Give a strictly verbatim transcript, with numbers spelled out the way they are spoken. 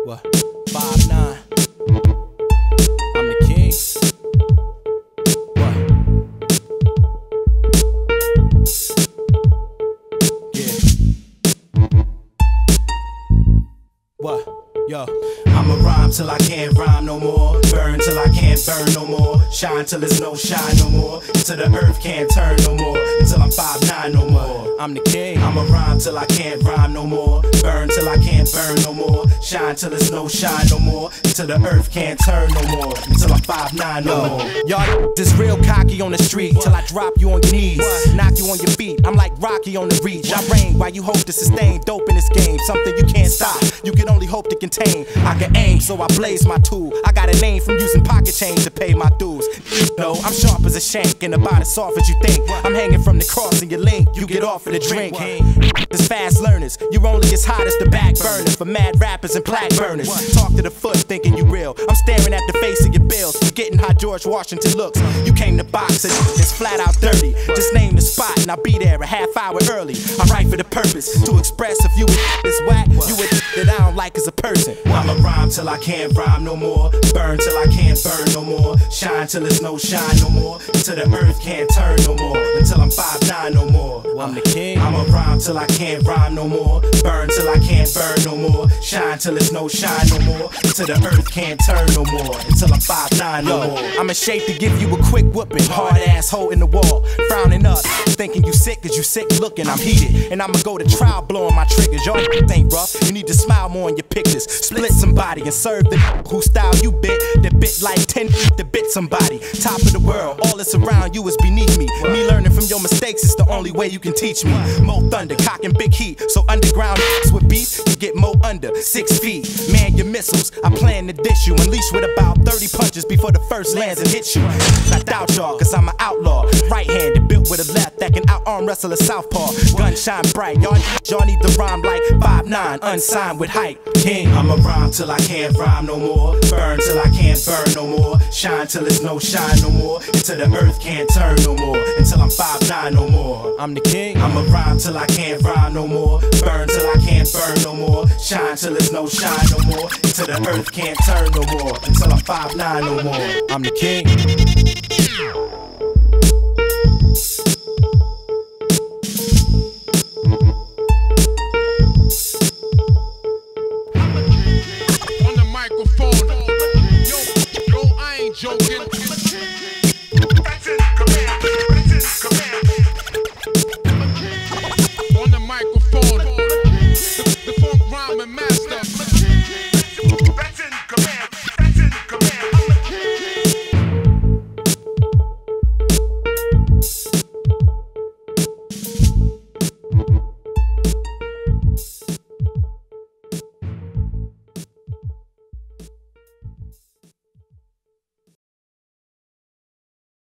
What? Five nine. I'm the king. What? Yeah. What? Yo. I'ma rhyme till I can't rhyme no more. Burn till I can't burn no more. Shine till there's no shine no more. Till the earth can't turn no more. Until I'm five nine no more. I'm the king. I'ma rhyme till I can't rhyme no more. Burn till I can't burn no more. Shine till there's no shine no more. Till the earth can't turn no more. Until I'm five nine no Yo, more. y'all just real cocky on the street till I drop you on your knees, knock you on your feet. I'm like Rocky on the reach. I reign while you hope to sustain. Dope in this game, something you can't stop. You can only hope to contain. I can aim, so I blaze my tool. I got a name from using pocket change to pay my dues. No, I'm sharp as a shank and about as soft as you think. I'm hanging from the cross and your link. You get off of the drink. It's fast learners. You only as hot as the back burner for mad rappers and plaque burners. Talk to the foot thinking you real. I'm staring at the face of your bills, forgetting how George Washington looks. You came to box and it's flat out dirty. Just name the spot and I'll be there a half hour early. I write for the purpose to express if you is whack, you would that I don't like as a person. I'ma rhyme till I can't rhyme no more. Burn till I can't burn no more. Shine till there's no shine no more. Until the earth can't turn no more. Until I'm five nine no more. I'm the king. I'ma rhyme till I can't rhyme no more. Burn till I can't burn no more. Shine till there's no shine no more. Until the earth can't turn no more. Until I'm five nine no more. I'm in shape to give you a quick whooping. Hard ass hole in the wall. Frowning up, thinking you sick cause you sick looking. I'm heated and I'ma go to trial blowing my triggers. Y'all ain't rough. You need to smile more in your pictures. Split somebody and serve the who style you bit. That bit like ten to bit somebody. Top of the world, all that's around you is beneath me. Me learning from your mistakes is the only way you can teach me. Mo thunder, cocking big heat. So underground with beef, you get mo under six feet. Man, your missiles, I plan to dish you. Unleash with about thirty punches before the first lands and hits you. I doubt y'all, cause I'm an outlaw. Right-handed, built with a left that can out-arm wrestle a southpaw. Gun shine bright, y'all y'all need to rhyme like five nine, unsigned with hype. King. I'ma rhyme till I can't rhyme no more. Burn till I can't burn no more. Shine till there's no shine no more. Until the earth can't turn no more. Until I'm five nine no more. I'm the king. I'ma rhyme till I can't rhyme no more. Burn till I can't burn no more. Shine till there's no shine no more. Until the earth can't turn no more. Until I'm five nine no more. I'm the king.